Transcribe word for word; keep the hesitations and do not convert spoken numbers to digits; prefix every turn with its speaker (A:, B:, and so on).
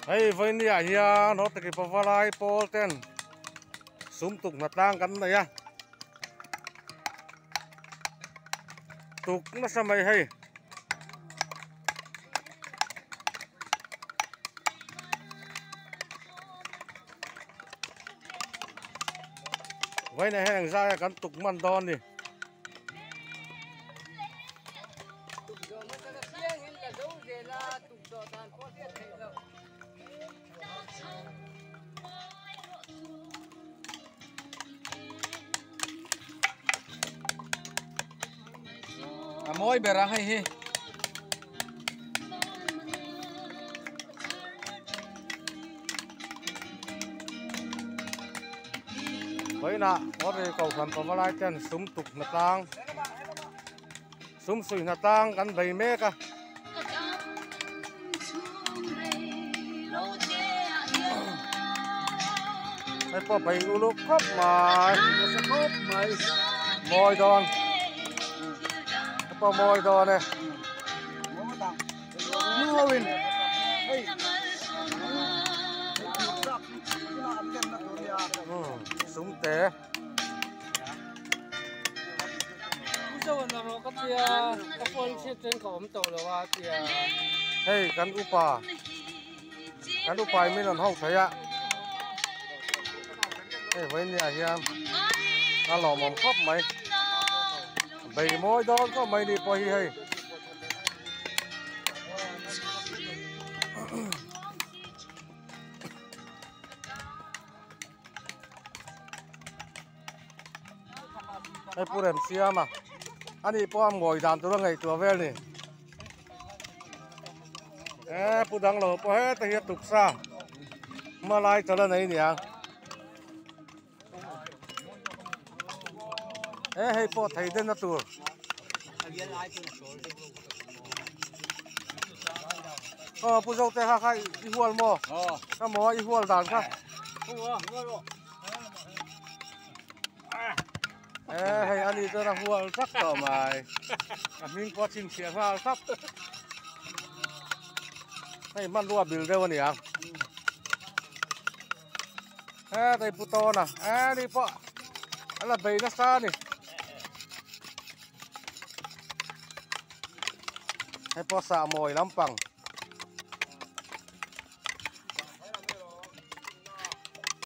A: Hey, với nia hiền nó tự kịp vào lại Paul ten súng tục mặt tang cắn này à tục nó sao mày hay với này hàng ra cắn tục man đòn đi
B: à môi berang hay hi
A: với nè có thể cầu phần vào lại ten súng tục mặt tang súng sủi mặt tang cắn bầy mê cảไอ้พอไปอุลุกครบมาสกบมาโมยดอนไอ้พอโมยดอนเนี่ยนัววินสมเตะ
C: ผู้เจ้าวันเราก็เตียกระปนเชื่อเจนของผมโตแล้วว่าเตีย
A: เฮ้ยกันอุปากันอุปาไม่นอนห้องเถียเฮ้ยไว้เนี่ยเฮียถ้าหล่อมองครบไหมใบโมยดอนก็ไม่ดีพอให้ไอ้ผู้เรียนเสียมาอันนี้ป้อมงอยดามตัวไงตัวเวลนี่เอ้ผู้ดังหล่อป้อให้ตะเฮียตุกซามาไล่ตัวละไหนเนี่ยเอ้ให้ป้อไทยเด่นนะตัวอ๋อผู้เจ้าแต่ข้าข้าอีหัวหม้อข้าหม้ออีหัวด่านข้าเอ้ให้อันนี้ตัวละหัวสักต่อมามิงก็ชิงเสียข้าวสักให้มันรัวบิลได้วันนี้อ่ะเอ้แต่ผู้โตน่ะเอ้นี่ป้ออะไรใบนักซ่านี่ให้ป้อสามอยลำปัง